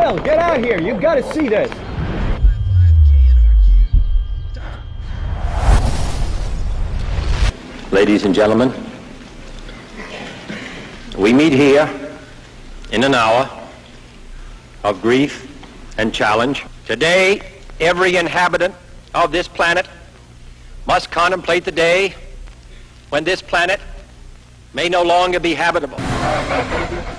Bill, get out here. You've got to see this. Ladies and gentlemen, we meet here in an hour of grief and challenge. Today, every inhabitant of this planet must contemplate the day when this planet may no longer be habitable.